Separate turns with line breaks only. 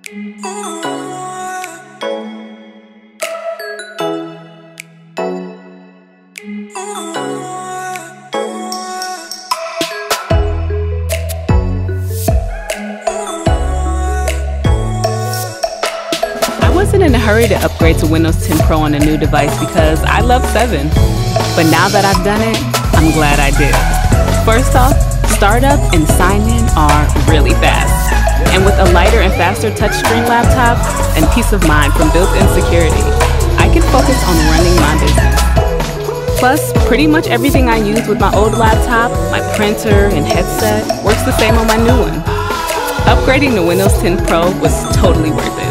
I wasn't in a hurry to upgrade to Windows 10 Pro on a new device because I love 7. But now that I've done it, I'm glad I did. First off, startup and sign-in are really fast. And with a lighter and faster touchscreen laptop and peace of mind from built-in security, I can focus on running my business. Plus, pretty much everything I use with my old laptop, my printer and headset, works the same on my new one. Upgrading to Windows 10 Pro was totally worth it.